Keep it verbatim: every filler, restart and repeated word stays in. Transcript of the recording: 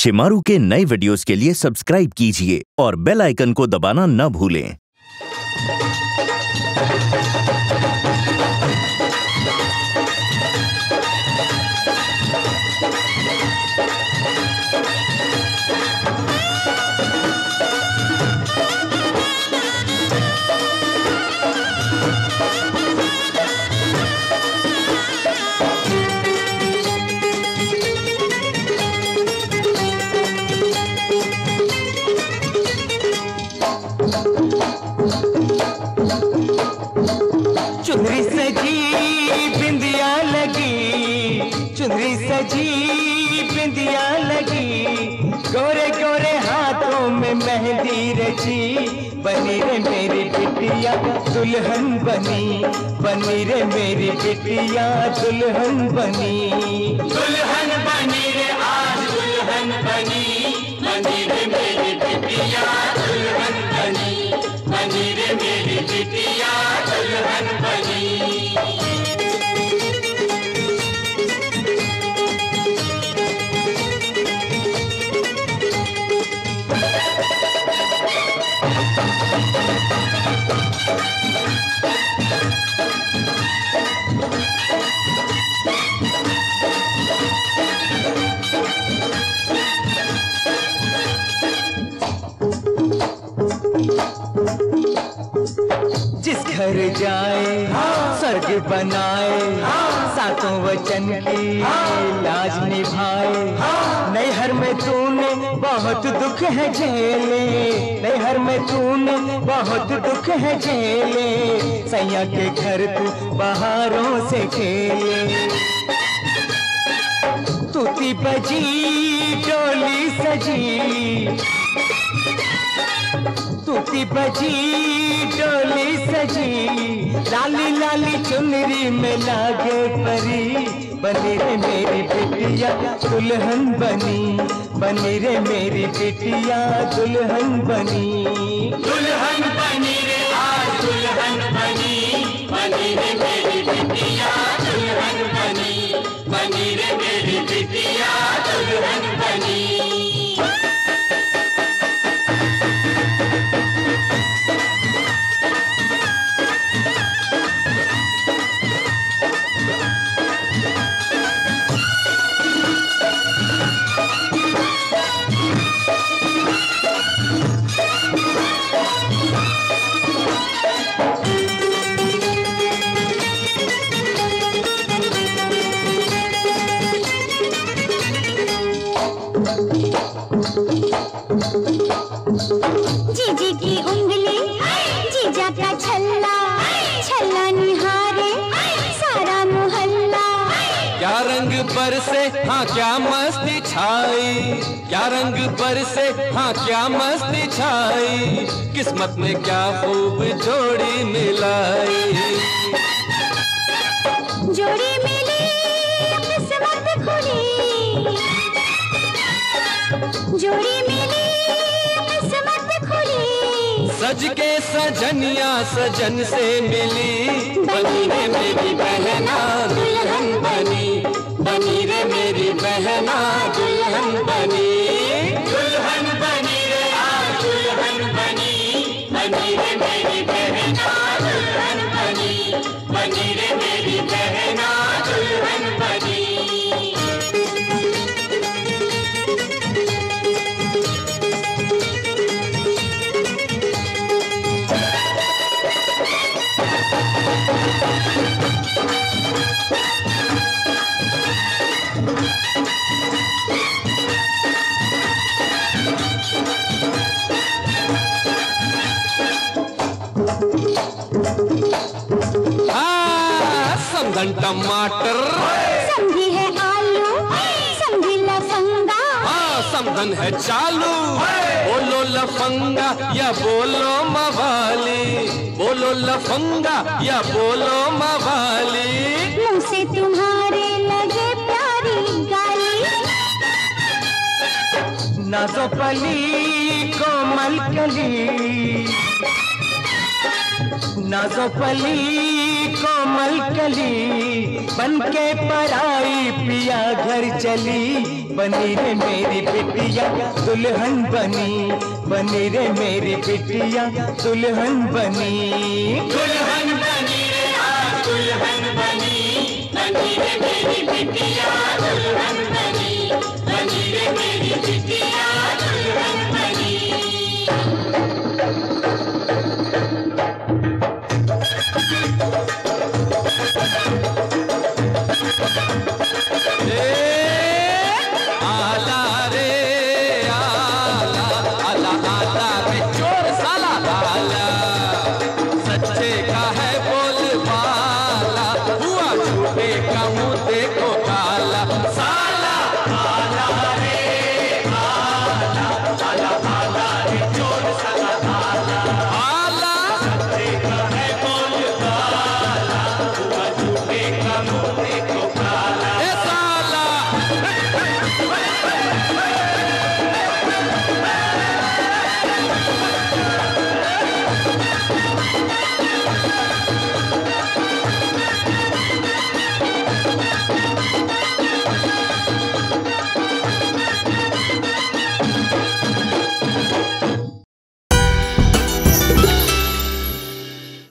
शिमारू के नए वीडियोस के लिए सब्सक्राइब कीजिए और बेल आइकन को दबाना न भूलें। चुनरी सजी बिंदिया लगी, चुनरी सजी बिंदिया लगी, गोरे गोरे हाथों में मेहंदी रची, बनी रे मेरी बिटिया दुल्हन बनी, बनी रे मेरी बिटिया दुल्हन बनी, दुल्हन बनी रे आज दुल्हन बनी, बनी रे मेरी बिटिया दुल्हन बनी, बनी रे मेरी बिटिया दुल्हन बनी। जिस घर जाए स्वर्ग बनाए, सातों वचन की लाज निभाए, नैहर में तूने बहुत दुख है झेले, नैहर में तूने बहुत दुख है झेले, सैया के घर तू बहारों से खेले, तूती बजी डोली सजी, तूती बजी डोली सजी, लाली लाली चुनरी में लागे परी, बनी रे मेरी बिटिया दुल्हन बनी, बनी रे मेरी बिटिया दुल्हन बनी, दुल्हन बनी रे आज दुल्हन बनी, बनी रे मेरी बिटिया दुल्हन बनी, बनी रे मेरी बिटिया दुल्हन बनी। जीजी की उंगली जीजा का छल्ला, छल्ला निहारे सारा मोहल्ला, क्या रंग पर से हाँ क्या मस्ती छाई, क्या रंग पर से हाँ क्या मस्ती छाई, किस्मत में क्या खूब जोड़ी मिलाई, जोड़ी मिली किस्मत खुली, जोड़ी मिली किस्मत खुली, सज के सजनिया सजन से मिली, बनी रे मेरी बहना दुल्हन बनी, बनी रे मेरी बहना दुल्हन बनी, दुल्हन बनी रे आज दुल्हन बनी, बनी रे मेरी बहना दुल्हन बनी, बनी रे मेरी बहना दुल्हन बनी। समधन टमाटर, समधी है आलू, समधी लफंगा, हाँ समधन है चालू, बोलो लफंगा या बोलो मवाली, बोलो लफंगा या बोलो मवाली, मुंह से तुम्हारे लगे प्यारी गाली, नाजो पली कोमल कली, नाजो पली कोमल कली बनके पराई पिया घर चली। बनी रे मेरी बिटिया दुल्हन बनी, बनी रे मेरी बिटिया दुल्हन बनी। दुल्हन बनी रे आज दुल्हन बनी, बनी रे मेरी बिटिया दुल्हन बनी।